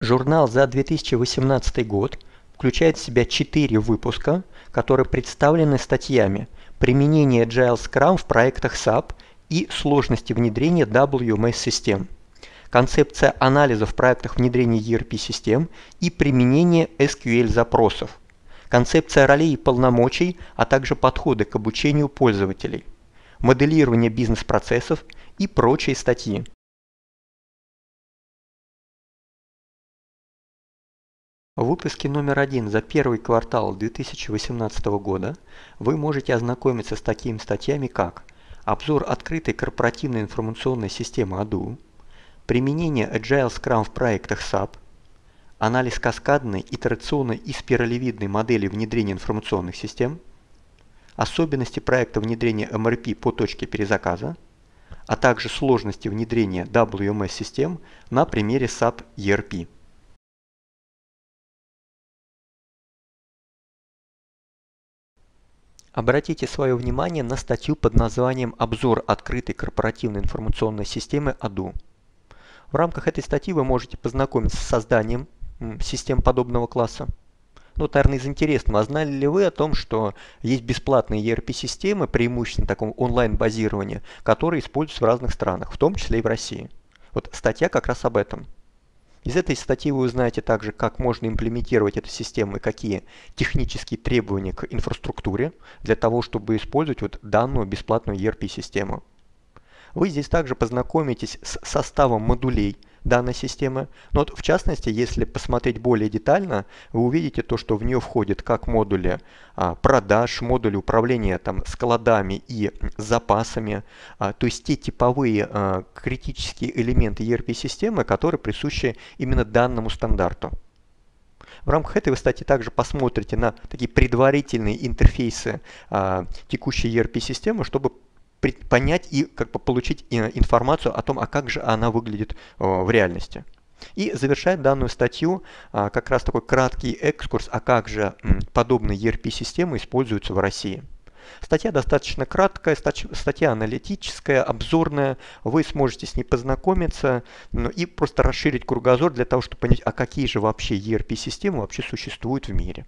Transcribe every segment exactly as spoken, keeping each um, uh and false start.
Журнал за две тысячи восемнадцатый год включает в себя четыре выпуска, которые представлены статьями «Применение Agile Scrum в проектах сап» и «Сложности внедрения дабл ю эм эс-систем», «Концепция анализа в проектах внедрения и эр пи-систем» и «Применение эс кью эль-запросов», «Концепция ролей и полномочий», а также подходы к обучению пользователей, «Моделирование бизнес-процессов» и прочие статьи. В выпуске номер один за первый квартал две тысячи восемнадцатого года вы можете ознакомиться с такими статьями, как обзор открытой корпоративной информационной системы Odoo, применение Agile Scrum в проектах сап, анализ каскадной, итерационной и спиралевидной модели внедрения информационных систем, особенности проекта внедрения эм эр пи по точке перезаказа, а также сложности внедрения дабл ю эм эс-систем на примере сап и эр пи. Обратите свое внимание на статью под названием «Обзор открытой корпоративной информационной системы Odoo». В рамках этой статьи вы можете познакомиться с созданием систем подобного класса. Ну, наверное, из интересного, а знали ли вы о том, что есть бесплатные и эр пи-системы, преимущественно такого онлайн-базирования, которые используются в разных странах, в том числе и в России? Вот статья как раз об этом. Из этой статьи вы узнаете также, как можно имплементировать эту систему и какие технические требования к инфраструктуре для того, чтобы использовать вот данную бесплатную и эр пи-систему. Вы здесь также познакомитесь с составом модулей данной системы. Но вот в частности, если посмотреть более детально, вы увидите то, что в нее входят как модули а, продаж, модули управления там, складами и запасами, а, то есть те типовые а, критические элементы и эр пи-системы, которые присущи именно данному стандарту. В рамках этой вы, кстати, также посмотрите на такие предварительные интерфейсы а, текущей и эр пи-системы, чтобы понять и как бы получить информацию о том, а как же она выглядит в реальности. И завершает данную статью как раз такой краткий экскурс, а как же подобные и эр пи-системы используются в России. Статья достаточно краткая, статья аналитическая, обзорная, вы сможете с ней познакомиться, ну, и просто расширить кругозор для того, чтобы понять, а какие же вообще и эр пи-системы вообще существуют в мире.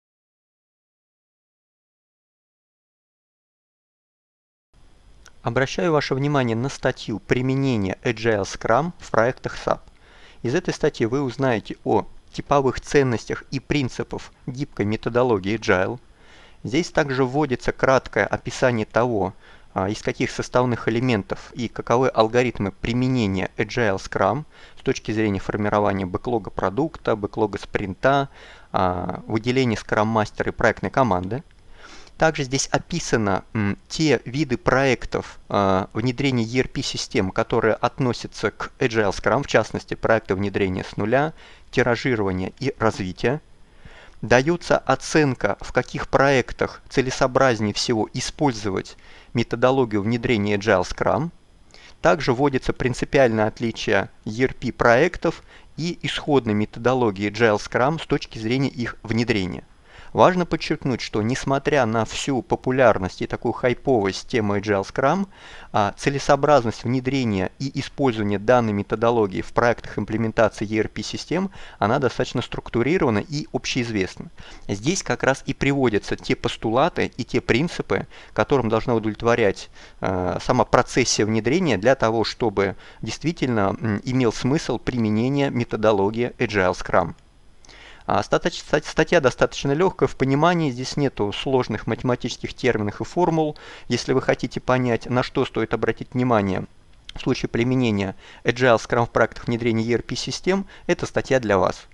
Обращаю ваше внимание на статью «Применение Agile Scrum в проектах сап». Из этой статьи вы узнаете о типовых ценностях и принципах гибкой методологии Agile. Здесь также вводится краткое описание того, из каких составных элементов и каковы алгоритмы применения Agile Scrum с точки зрения формирования бэклога продукта, бэклога спринта, выделения Scrum-мастера и проектной команды. Также здесь описаны м, те виды проектов э, внедрения и эр пи-систем, которые относятся к Agile Scrum, в частности, проекты внедрения с нуля, тиражирования и развития. Дается оценка, в каких проектах целесообразнее всего использовать методологию внедрения Agile Scrum. Также вводится принципиальное отличие и эр пи-проектов и исходной методологии Agile Scrum с точки зрения их внедрения. Важно подчеркнуть, что несмотря на всю популярность и такую хайповость темы Agile Scrum, целесообразность внедрения и использования данной методологии в проектах имплементации и эр пи-систем, она достаточно структурирована и общеизвестна. Здесь как раз и приводятся те постулаты и те принципы, которым должна удовлетворять э, сама процессия внедрения для того, чтобы действительно м, имел смысл применения методологии Agile Scrum. Статья достаточно легкая в понимании, здесь нету сложных математических терминов и формул. Если вы хотите понять, на что стоит обратить внимание в случае применения Agile Scrum в проектах внедрения и эр пи-систем, это статья для вас.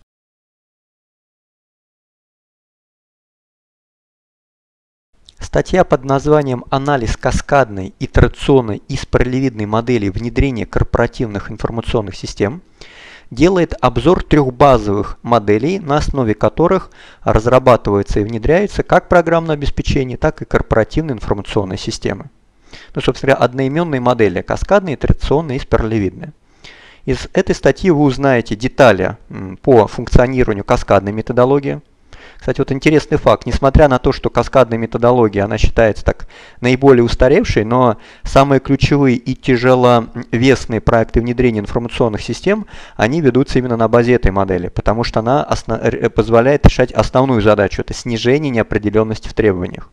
Статья под названием «Анализ каскадной, итерационной и спиралевидной модели внедрения корпоративных информационных систем» делает обзор трех базовых моделей, на основе которых разрабатывается и внедряется как программное обеспечение, так и корпоративные информационные системы. Ну, собственно говоря, одноименные модели – каскадные, итерационные и спиралевидные. Из этой статьи вы узнаете детали по функционированию каскадной методологии, Кстати, вот интересный факт. Несмотря на то, что каскадная методология, она считается так наиболее устаревшей, но самые ключевые и тяжеловесные проекты внедрения информационных систем, они ведутся именно на базе этой модели, потому что она основ... позволяет решать основную задачу – это снижение неопределенности в требованиях.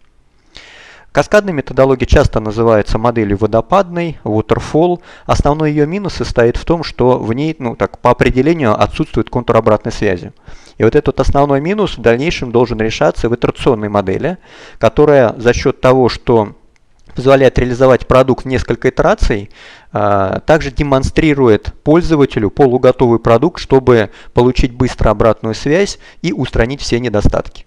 Каскадная методология часто называется моделью водопадной, waterfall. Основной ее минус состоит в том, что в ней, ну так, по определению отсутствует контур обратной связи. И вот этот основной минус в дальнейшем должен решаться в итерационной модели, которая за счет того, что позволяет реализовать продукт в несколько итераций, также демонстрирует пользователю полуготовый продукт, чтобы получить быстро обратную связь и устранить все недостатки.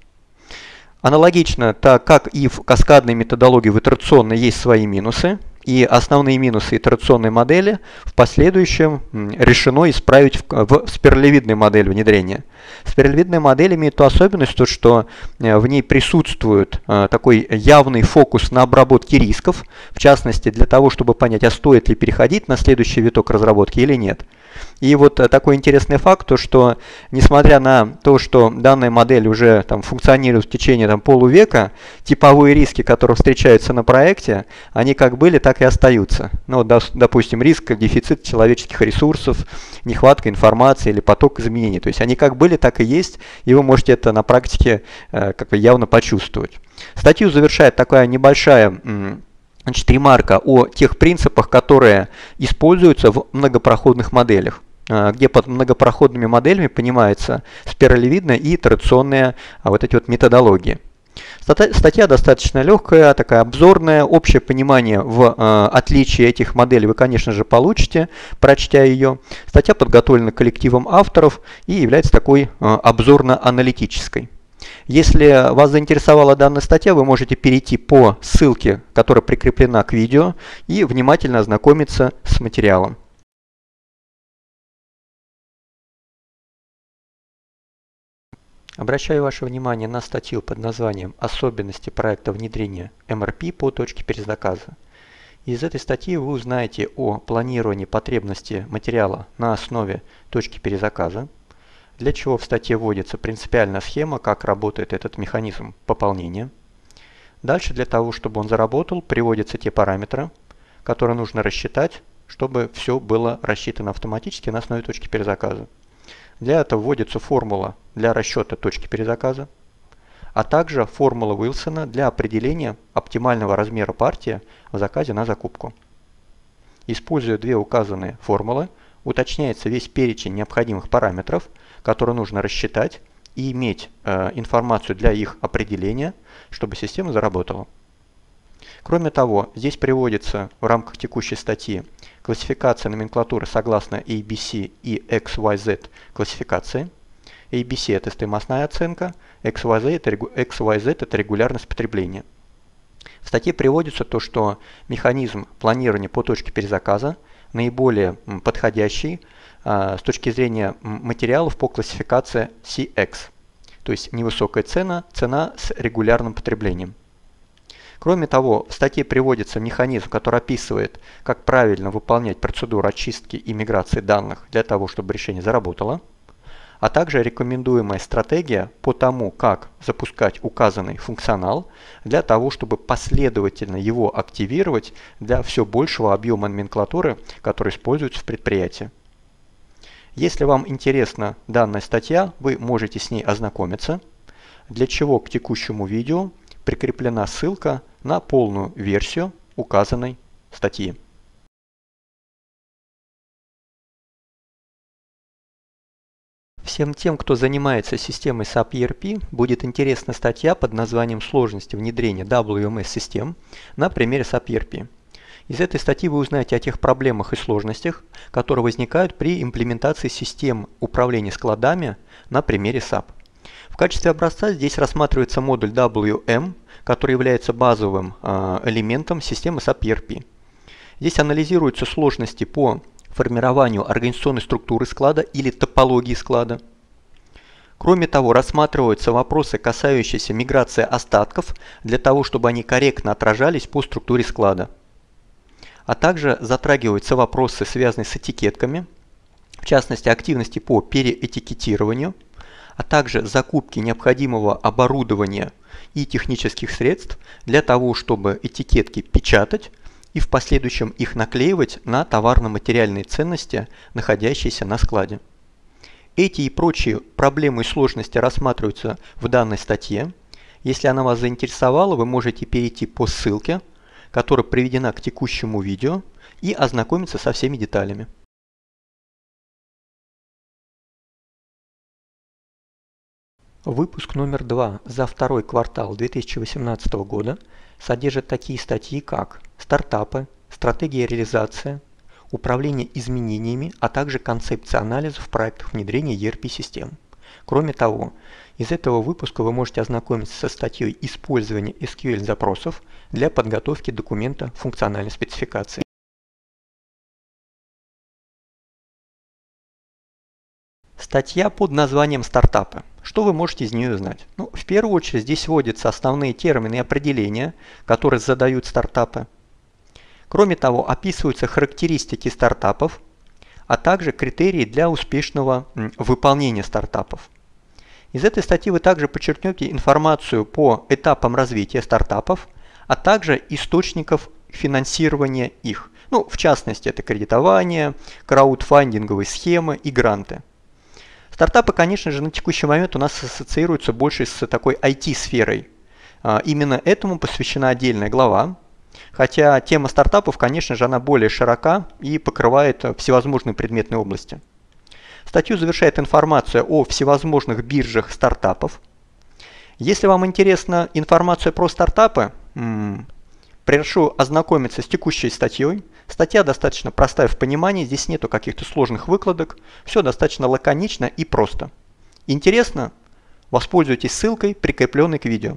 Аналогично, так как и в каскадной методологии, в итерационной есть свои минусы, и основные минусы итерационной модели в последующем решено исправить в, в спиралевидной модели внедрения. Спиралевидная модель имеет ту особенность, то, что в ней присутствует такой явный фокус на обработке рисков, в частности для того, чтобы понять, а стоит ли переходить на следующий виток разработки или нет. И вот такой интересный факт, то, что несмотря на то, что данная модель уже там, функционирует в течение там, полувека, типовые риски, которые встречаются на проекте, они как были, так и остаются. Ну, допустим, риск дефицита человеческих ресурсов, нехватка информации или поток изменений. То есть они как были, так и есть, и вы можете это на практике э, как бы явно почувствовать. Статью завершает такая небольшая значит, ремарка о тех принципах, которые используются в многопроходных моделях, где под многопроходными моделями понимается спиралевидная и итерационная вот эти вот методологии. Статья достаточно легкая, такая обзорная, общее понимание в э, отличии этих моделей вы, конечно же, получите, прочтя ее. Статья подготовлена коллективом авторов и является такой э, обзорно-аналитической. Если вас заинтересовала данная статья, вы можете перейти по ссылке, которая прикреплена к видео, и внимательно ознакомиться с материалом. Обращаю ваше внимание на статью под названием «Особенности проекта внедрения эм эр пи по точке перезаказа». Из этой статьи вы узнаете о планировании потребности материала на основе точки перезаказа, для чего в статье вводится принципиальная схема, как работает этот механизм пополнения. Дальше для того, чтобы он заработал, приводятся те параметры, которые нужно рассчитать, чтобы все было рассчитано автоматически на основе точки перезаказа. Для этого вводится формула для расчета точки перезаказа, а также формула Уилсона для определения оптимального размера партии в заказе на закупку. Используя две указанные формулы, уточняется весь перечень необходимых параметров, которые нужно рассчитать и иметь э, информацию для их определения, чтобы система заработала. Кроме того, здесь приводится в рамках текущей статьи классификация номенклатуры согласно эй би си и икс уай зет классификации. эй би си – это стоимостная оценка, икс уай зет – это регулярность потребления. В статье приводится то, что механизм планирования по точке перезаказа наиболее подходящий а, с точки зрения материалов по классификации си экс, то есть невысокая цена, цена с регулярным потреблением. Кроме того, в статье приводится механизм, который описывает, как правильно выполнять процедуру очистки и миграции данных для того, чтобы решение заработало, а также рекомендуемая стратегия по тому, как запускать указанный функционал для того, чтобы последовательно его активировать для все большего объема номенклатуры, который используется в предприятии. Если вам интересна данная статья, вы можете с ней ознакомиться, для чего к текущему видео прикреплена ссылка на полную версию указанной статьи. Всем тем, кто занимается системой сап и эр пи, будет интересна статья под названием «Сложности внедрения дабл ю эм эс-систем» на примере сап и эр пи. Из этой статьи вы узнаете о тех проблемах и сложностях, которые возникают при имплементации систем управления складами на примере сап. В качестве образца здесь рассматривается модуль дабл ю эм, который является базовым элементом системы сап и эр пи. Здесь анализируются сложности по формированию организационной структуры склада или топологии склада. Кроме того, рассматриваются вопросы, касающиеся миграции остатков, для того, чтобы они корректно отражались по структуре склада. А также затрагиваются вопросы, связанные с этикетками, в частности активности по переэтикетированию, а также закупки необходимого оборудования и технических средств для того, чтобы этикетки печатать и в последующем их наклеивать на товарно-материальные ценности, находящиеся на складе. Эти и прочие проблемы и сложности рассматриваются в данной статье. Если она вас заинтересовала, вы можете перейти по ссылке, которая приведена к текущему видео, и ознакомиться со всеми деталями. Выпуск номер два за второй квартал две тысячи восемнадцатого года содержит такие статьи, как стартапы, стратегия реализации, управление изменениями, а также концепция анализа в проектах внедрения и эр пи-систем. Кроме того, из этого выпуска вы можете ознакомиться со статьей «Использование эс кью эль-запросов для подготовки документа функциональной спецификации». Статья под названием «Стартапы». Что вы можете из нее узнать? Ну, в первую очередь здесь вводятся основные термины и определения, которые задают стартапы. Кроме того, описываются характеристики стартапов, а также критерии для успешного выполнения стартапов. Из этой статьи вы также подчеркнете информацию по этапам развития стартапов, а также источников финансирования их. Ну, в частности, это кредитование, краудфандинговые схемы и гранты. Стартапы, конечно же, на текущий момент у нас ассоциируются больше с такой ай ти-сферой. Именно этому посвящена отдельная глава. Хотя тема стартапов, конечно же, она более широка и покрывает всевозможные предметные области. Статью завершает информация о всевозможных биржах стартапов. Если вам интересна информация про стартапы, прошу ознакомиться с текущей статьей. Статья достаточно простая в понимании, здесь нету каких-то сложных выкладок, все достаточно лаконично и просто. Интересно? Воспользуйтесь ссылкой, прикрепленной к видео.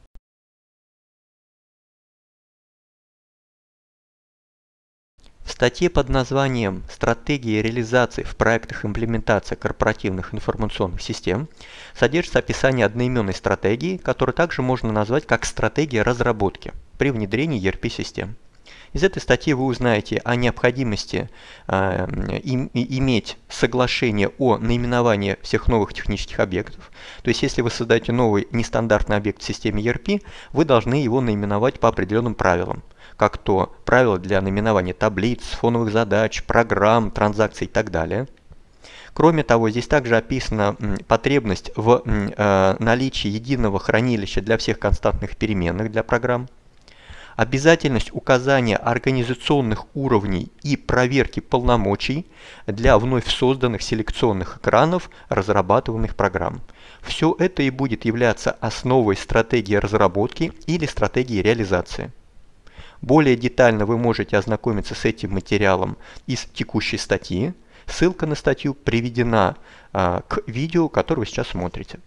В статье под названием «Стратегия реализации в проектах имплементации корпоративных информационных систем» содержится описание одноименной стратегии, которую также можно назвать как стратегия разработки при внедрении и эр пи-систем. Из этой статьи вы узнаете о необходимости э, им, иметь соглашение о наименовании всех новых технических объектов. То есть, если вы создаете новый нестандартный объект в системе и эр пи, вы должны его наименовать по определенным правилам, как то правила для наименования таблиц, фоновых задач, программ, транзакций и так далее. Кроме того, здесь также описана потребность в э, наличии единого хранилища для всех константных переменных для программ, обязательность указания организационных уровней и проверки полномочий для вновь созданных селекционных экранов разрабатываемых программ. Все это и будет являться основой стратегии разработки или стратегии реализации. Более детально вы можете ознакомиться с этим материалом из текущей статьи. Ссылка на статью приведена а, к видео, которое вы сейчас смотрите.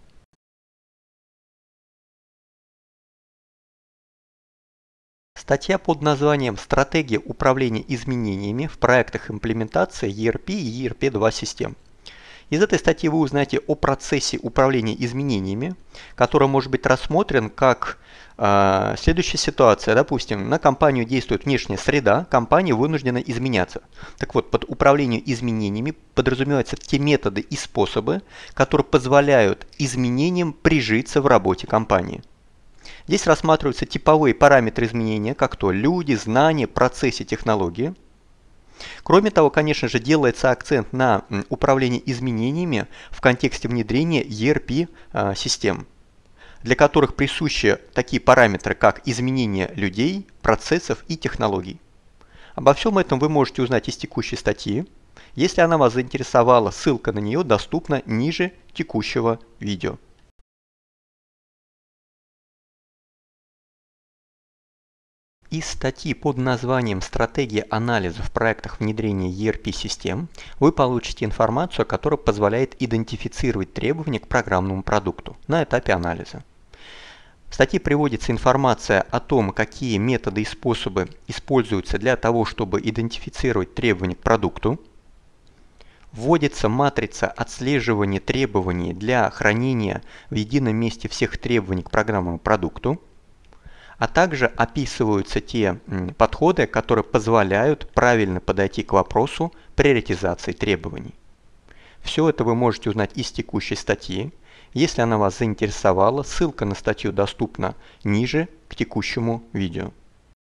Статья под названием «Стратегия управления изменениями в проектах имплементации и эр пи и и эр пи два систем». Из этой статьи вы узнаете о процессе управления изменениями, который может быть рассмотрен как э, следующая ситуация. Допустим, на компанию действует внешняя среда, компания вынуждена изменяться. Так вот, под управлением изменениями подразумеваются те методы и способы, которые позволяют изменениям прижиться в работе компании. Здесь рассматриваются типовые параметры изменения, как то люди, знания, процессы, технологии. Кроме того, конечно же, делается акцент на управление изменениями в контексте внедрения и эр пи-систем, для которых присущи такие параметры, как изменение людей, процессов и технологий. Обо всем этом вы можете узнать из текущей статьи. Если она вас заинтересовала, ссылка на нее доступна ниже текущего видео. Из статьи под названием «Стратегия анализа в проектах внедрения и эр пи-систем» вы получите информацию, которая позволяет идентифицировать требования к программному продукту на этапе анализа. В статье приводится информация о том, какие методы и способы используются для того, чтобы идентифицировать требования к продукту. Вводится матрица отслеживания требований для хранения в едином месте всех требований к программному продукту. А также описываются те подходы, которые позволяют правильно подойти к вопросу приоритизации требований. Все это вы можете узнать из текущей статьи. Если она вас заинтересовала, ссылка на статью доступна ниже к текущему видео.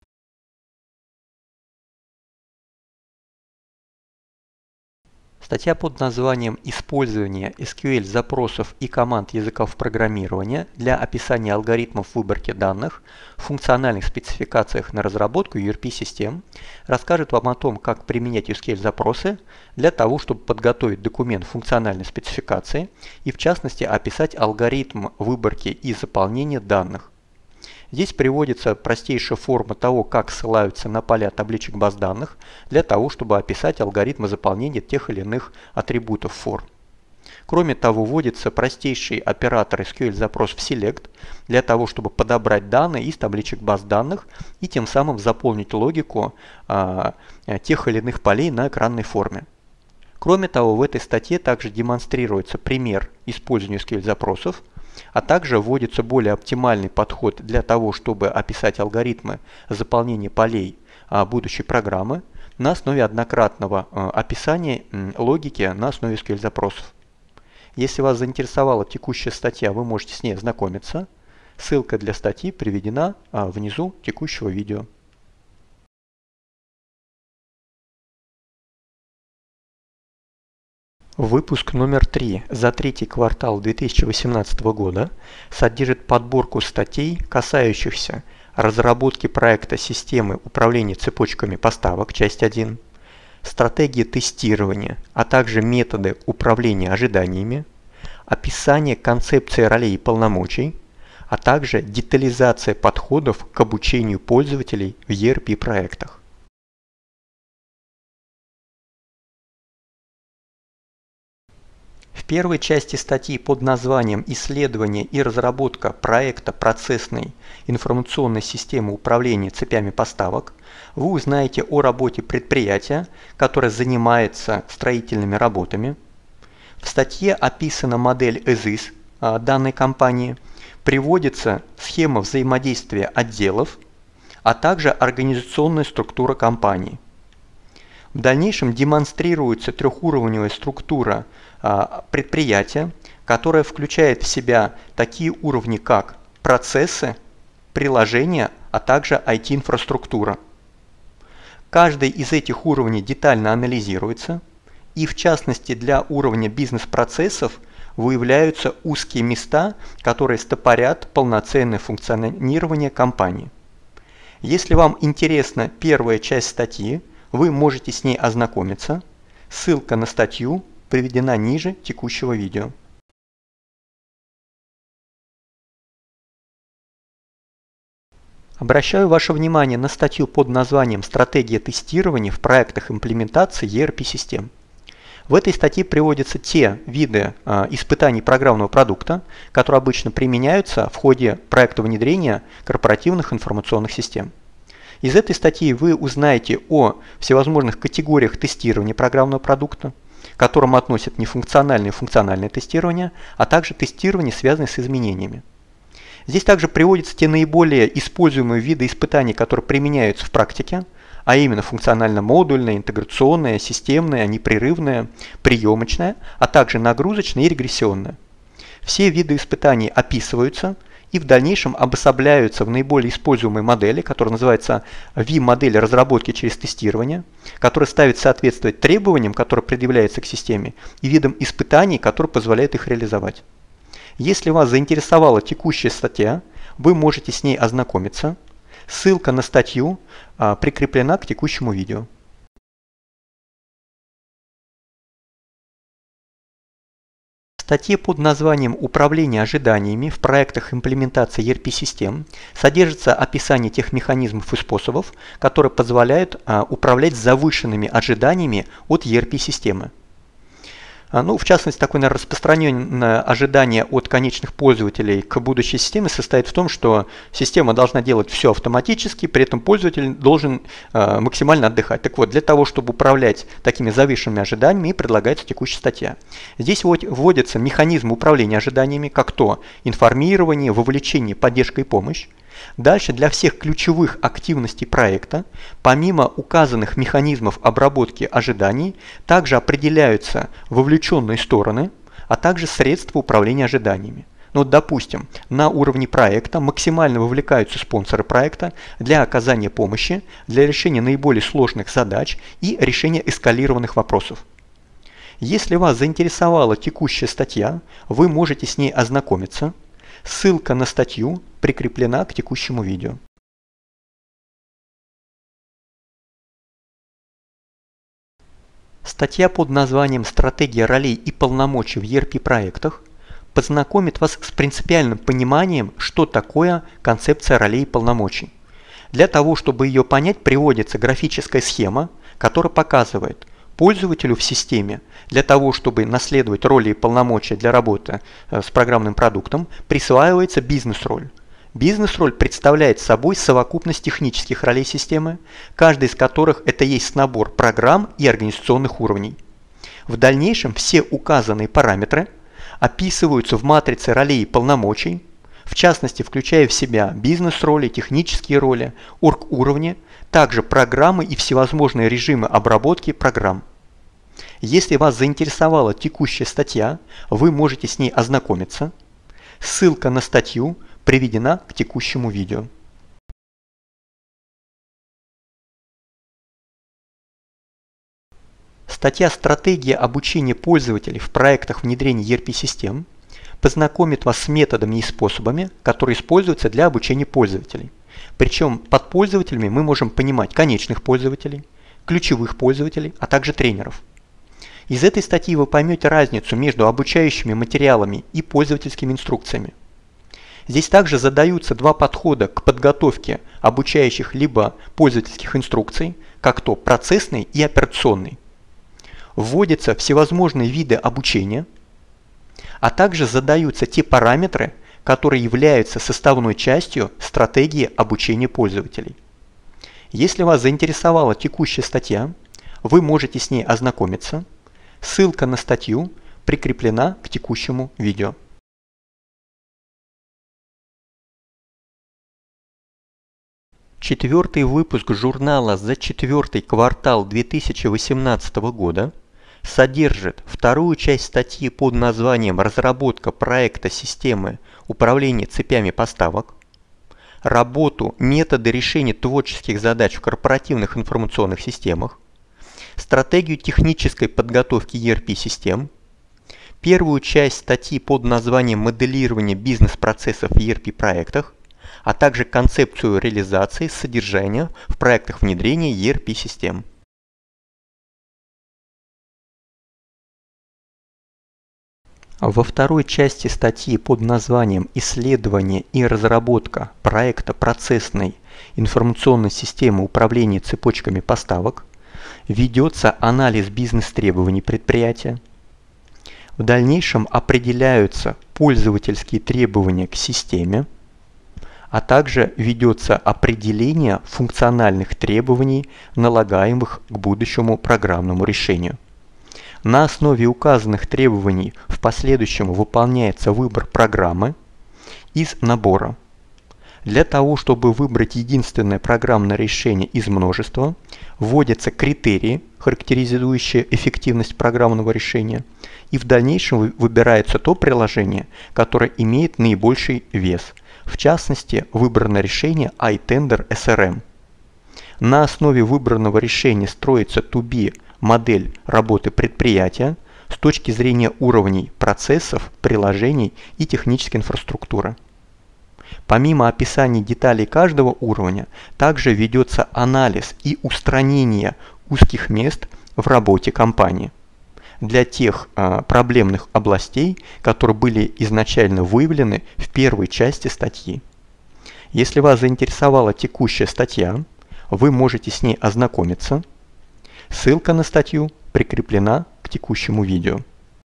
Статья под названием «Использование эс кью эль-запросов и команд языков программирования для описания алгоритмов выборки данных в функциональных спецификациях на разработку ю ар пи-систем» расскажет вам о том, как применять эс кью эль-запросы для того, чтобы подготовить документ функциональной спецификации и, в частности, описать алгоритм выборки и заполнения данных. Здесь приводится простейшая форма того, как ссылаются на поля табличек баз данных для того, чтобы описать алгоритмы заполнения тех или иных атрибутов форм. Кроме того, вводится простейший оператор эс кью эль-запрос в select для того, чтобы подобрать данные из табличек баз данных и тем самым заполнить логику а, тех или иных полей на экранной форме. Кроме того, в этой статье также демонстрируется пример использования эс кью эль-запросов, а также вводится более оптимальный подход для того, чтобы описать алгоритмы заполнения полей будущей программы на основе однократного описания логики на основе эс кью эль-запросов. Если вас заинтересовала текущая статья, вы можете с ней ознакомиться. Ссылка для статьи приведена внизу текущего видео. Выпуск номер три за третий квартал две тысячи восемнадцатого года содержит подборку статей, касающихся разработки проекта системы управления цепочками поставок, часть один, стратегии тестирования, а также методы управления ожиданиями, описание концепции ролей и полномочий, а также детализация подходов к обучению пользователей в и ар пи-проектах. В первой части статьи под названием «Исследование и разработка проекта процессной информационной системы управления цепями поставок» вы узнаете о работе предприятия, которое занимается строительными работами. В статье описана модель эс ай эс данной компании, приводится схема взаимодействия отделов, а также организационная структура компании. В дальнейшем демонстрируется трехуровневая структура предприятия, которая включает в себя такие уровни, как процессы, приложения, а также ай ти-инфраструктура. Каждый из этих уровней детально анализируется, и в частности для уровня бизнес-процессов выявляются узкие места, которые стопорят полноценное функционирование компании. Если вам интересна первая часть статьи, вы можете с ней ознакомиться. Ссылка на статью приведена ниже текущего видео. Обращаю ваше внимание на статью под названием «Стратегия тестирования в проектах имплементации и ар пи-систем». В этой статье приводятся те виды э, испытаний программного продукта, которые обычно применяются в ходе проекта внедрения корпоративных информационных систем. Из этой статьи вы узнаете о всевозможных категориях тестирования программного продукта, к которым относят нефункциональное и функциональное тестирование, а также тестирование, связанное с изменениями. Здесь также приводятся те наиболее используемые виды испытаний, которые применяются в практике, а именно функционально-модульное, интеграционное, системное, непрерывное, приемочное, а также нагрузочное и регрессионное. Все виды испытаний описываются и в дальнейшем обособляются в наиболее используемой модели, которая называется ви эм-модель разработки через тестирование, которая ставит соответствовать требованиям, которые предъявляются к системе, и видам испытаний, которые позволяют их реализовать. Если вас заинтересовала текущая статья, вы можете с ней ознакомиться. Ссылка на статью а, прикреплена к текущему видео. В статье под названием «Управление ожиданиями в проектах имплементации и ар пи-систем» содержится описание тех механизмов и способов, которые позволяют а, управлять завышенными ожиданиями от и ар пи-системы. Ну, в частности, такое, наверное, распространенное ожидание от конечных пользователей к будущей системе состоит в том, что система должна делать все автоматически, при этом пользователь должен э, максимально отдыхать. Так вот, для того, чтобы управлять такими завышенными ожиданиями, и предлагается текущая статья. Здесь вводятся механизмы управления ожиданиями, как то информирование, вовлечение, поддержка и помощь. Дальше для всех ключевых активностей проекта, помимо указанных механизмов обработки ожиданий, также определяются вовлеченные стороны, а также средства управления ожиданиями. Ну, вот, допустим, на уровне проекта максимально вовлекаются спонсоры проекта для оказания помощи, для решения наиболее сложных задач и решения эскалированных вопросов. Если вас заинтересовала текущая статья, вы можете с ней ознакомиться. Ссылка на статью прикреплена к текущему видео. Статья под названием «Стратегия ролей и полномочий в и эр пи-проектах» познакомит вас с принципиальным пониманием, что такое концепция ролей и полномочий. Для того, чтобы ее понять, приводится графическая схема, которая показывает пользователю в системе, для того, чтобы наследовать роли и полномочия для работы с программным продуктом, присваивается бизнес-роль. Бизнес-роль представляет собой совокупность технических ролей системы, каждый из которых это есть набор программ и организационных уровней. В дальнейшем все указанные параметры описываются в матрице ролей и полномочий, в частности, включая в себя бизнес-роли, технические роли, орг-уровни, также программы и всевозможные режимы обработки программ. Если вас заинтересовала текущая статья, вы можете с ней ознакомиться. Ссылка на статью приведена к текущему видео. Статья «Стратегия обучения пользователей в проектах внедрения и эр пи-систем» познакомит вас с методами и способами, которые используются для обучения пользователей. Причем под пользователями мы можем понимать конечных пользователей, ключевых пользователей, а также тренеров. Из этой статьи вы поймете разницу между обучающими материалами и пользовательскими инструкциями. Здесь также задаются два подхода к подготовке обучающих либо пользовательских инструкций, как то процессный и операционный. Вводятся всевозможные виды обучения, а также задаются те параметры, которые являются составной частью стратегии обучения пользователей. Если вас заинтересовала текущая статья, вы можете с ней ознакомиться. Ссылка на статью прикреплена к текущему видео. Четвертый выпуск журнала за четвертый квартал две тысячи восемнадцатого года содержит вторую часть статьи под названием «Разработка проекта системы управления цепями поставок», работу методы решения творческих задач в корпоративных информационных системах, стратегию технической подготовки и эр пи-систем, первую часть статьи под названием «Моделирование бизнес-процессов в и эр пи-проектах», а также концепцию реализации содержания в проектах внедрения и эр пи-систем. Во второй части статьи под названием «Исследование и разработка проекта процессной информационной системы управления цепочками поставок» ведется анализ бизнес-требований предприятия. В дальнейшем определяются пользовательские требования к системе, а также ведется определение функциональных требований, налагаемых к будущему программному решению. На основе указанных требований в последующем выполняется выбор программы из набора. Для того, чтобы выбрать единственное программное решение из множества, вводятся критерии, характеризующие эффективность программного решения, и в дальнейшем выбирается то приложение, которое имеет наибольший вес, в частности, выбрано решение iTender эс эр эм. На основе выбранного решения строится ту би модель работы предприятия с точки зрения уровней процессов, приложений и технической инфраструктуры. Помимо описания деталей каждого уровня, также ведется анализ и устранение узких мест в работе компании для тех а, проблемных областей, которые были изначально выявлены в первой части статьи. Если вас заинтересовала текущая статья, вы можете с ней ознакомиться. Ссылка на статью прикреплена к текущему видео.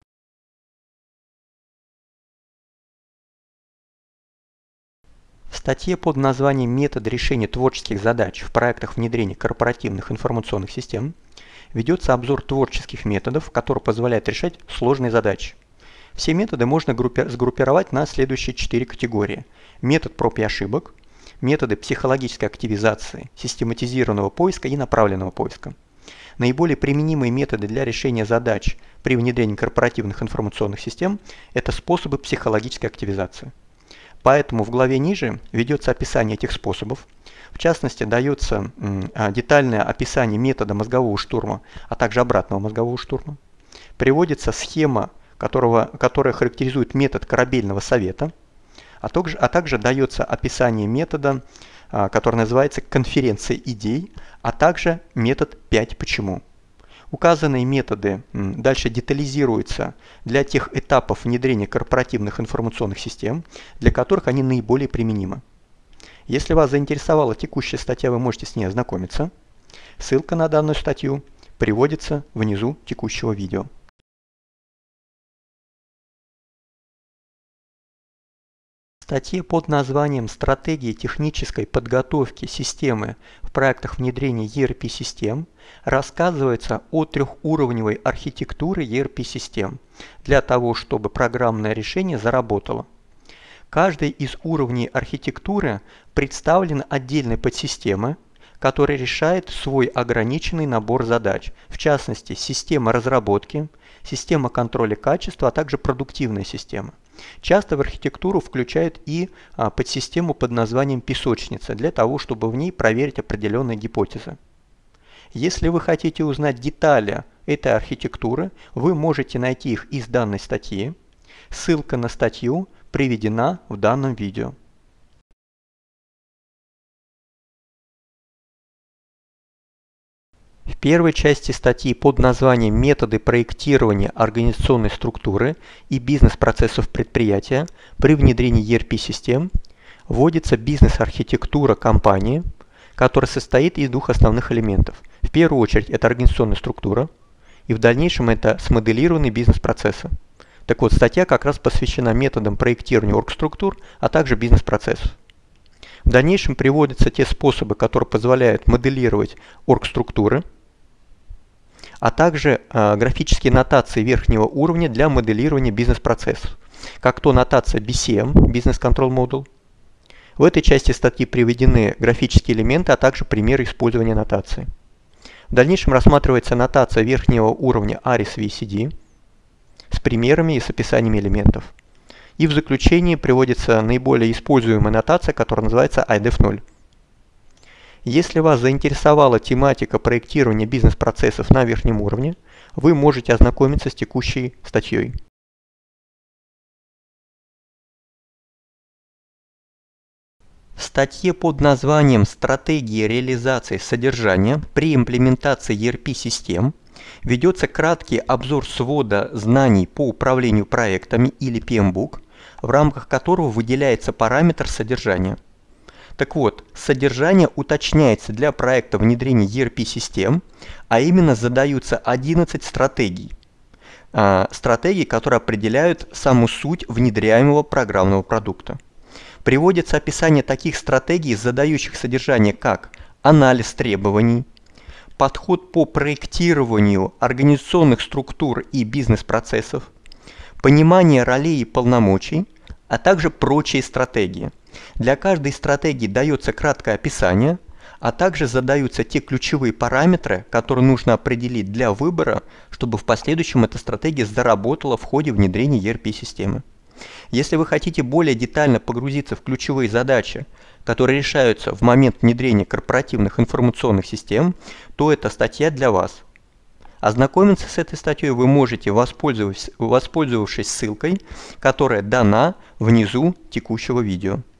В статье под названием «Метод решения творческих задач в проектах внедрения корпоративных информационных систем» ведется обзор творческих методов, которые позволяют решать сложные задачи. Все методы можно сгруппировать на следующие четыре категории. Метод проб и ошибок, методы психологической активизации, систематизированного поиска и направленного поиска. Наиболее применимые методы для решения задач при внедрении корпоративных информационных систем – это способы психологической активизации. Поэтому в главе ниже ведется описание этих способов. В частности, дается детальное описание метода мозгового штурма, а также обратного мозгового штурма. Приводится схема, которого, которая характеризует метод корабельного совета, а также, а также дается описание метода, который называется конференция идей, а также метод пять почему. Указанные методы дальше детализируются для тех этапов внедрения корпоративных информационных систем, для которых они наиболее применимы. Если вас заинтересовала текущая статья, вы можете с ней ознакомиться. Ссылка на данную статью приводится внизу текущего видео. В статье под названием «Стратегии технической подготовки системы в проектах внедрения и эр пи-систем» рассказывается о трехуровневой архитектуре и эр пи-систем для того, чтобы программное решение заработало. Каждый из уровней архитектуры представлен отдельной подсистемой, которая решает свой ограниченный набор задач, в частности, система разработки, система контроля качества, а также продуктивная система. Часто в архитектуру включают и а, подсистему под названием песочница, для того, чтобы в ней проверить определенные гипотезы. Если вы хотите узнать детали этой архитектуры, вы можете найти их из данной статьи. Ссылка на статью приведена в данном видео. В первой части статьи под названием «Методы проектирования организационной структуры и бизнес-процессов предприятия при внедрении и эр пи-систем» вводится бизнес-архитектура компании, которая состоит из двух основных элементов. В первую очередь это организационная структура, и в дальнейшем это смоделированные бизнес-процессы. Так вот, статья как раз посвящена методам проектирования оргструктур, а также бизнес-процессов. В дальнейшем приводятся те способы, которые позволяют моделировать оргструктуры, а также э, графические нотации верхнего уровня для моделирования бизнес-процессов, как то нотация би си эм, Business Control Model. В этой части статьи приведены графические элементы, а также примеры использования нотации. В дальнейшем рассматривается нотация верхнего уровня арис ви си ди с примерами и с описаниями элементов. И в заключении приводится наиболее используемая нотация, которая называется ай ди и эф ноль. Если вас заинтересовала тематика проектирования бизнес-процессов на верхнем уровне, вы можете ознакомиться с текущей статьей. В статье под названием «Стратегии реализации содержания при имплементации и эр пи-систем» ведется краткий обзор свода знаний по управлению проектами или пи эм бук, в рамках которого выделяется параметр содержания. Так вот, содержание уточняется для проекта внедрения и эр пи-систем, а именно задаются одиннадцать стратегий. Э, стратегий, которые определяют саму суть внедряемого программного продукта. Приводится описание таких стратегий, задающих содержание, как анализ требований, подход по проектированию организационных структур и бизнес-процессов, понимание ролей и полномочий, а также прочие стратегии. Для каждой стратегии дается краткое описание, а также задаются те ключевые параметры, которые нужно определить для выбора, чтобы в последующем эта стратегия заработала в ходе внедрения и эр пи-системы. Если вы хотите более детально погрузиться в ключевые задачи, которые решаются в момент внедрения корпоративных информационных систем, то эта статья для вас. Ознакомиться с этой статьей вы можете, воспользовавшись, воспользовавшись ссылкой, которая дана внизу текущего видео.